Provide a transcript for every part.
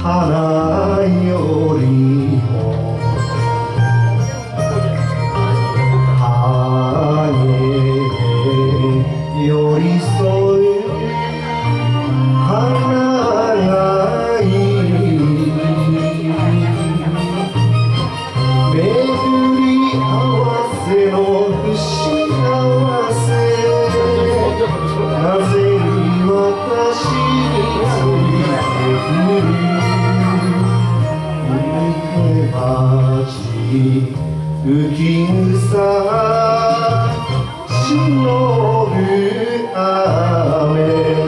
花よりも羽で寄り添う花がいい巡り合わせの不幸せなぜに私についてくる浮き草忍ぶ雨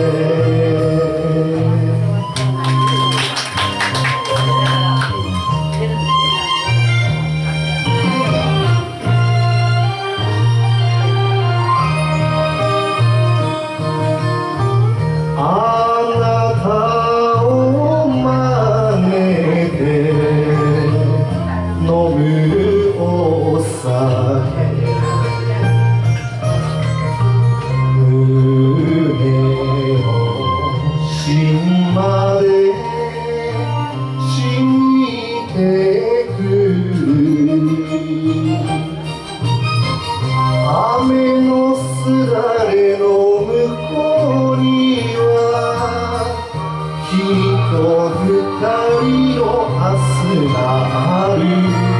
あなたを真似て飲むお酒胸の芯まで染みてく雨のすだれの向こうには君と二人の明日がある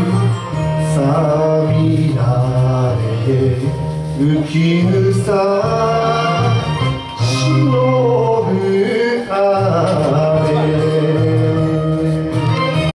さびられ浮き草忍